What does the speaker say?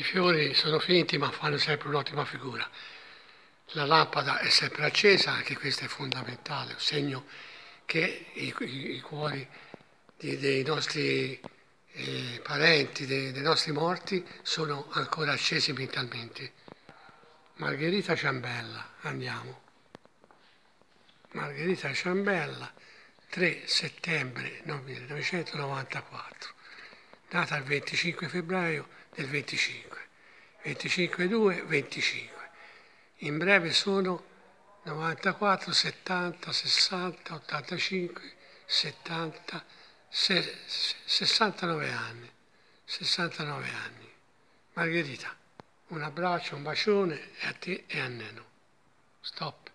I fiori sono finti ma fanno sempre un'ottima figura. La lampada è sempre accesa, anche questo è fondamentale, un segno che i cuori dei nostri parenti, dei nostri morti, sono ancora accesi mentalmente. Margherita Ciambella, andiamo. Margherita Ciambella, 3 settembre 1994, nata il 25 febbraio del 25, 25-2-25. In breve sono 94, 70, 60, 85, 70, 69 anni. 69 anni. Margherita, un abbraccio, un bacione e a te e a Neno. Stop.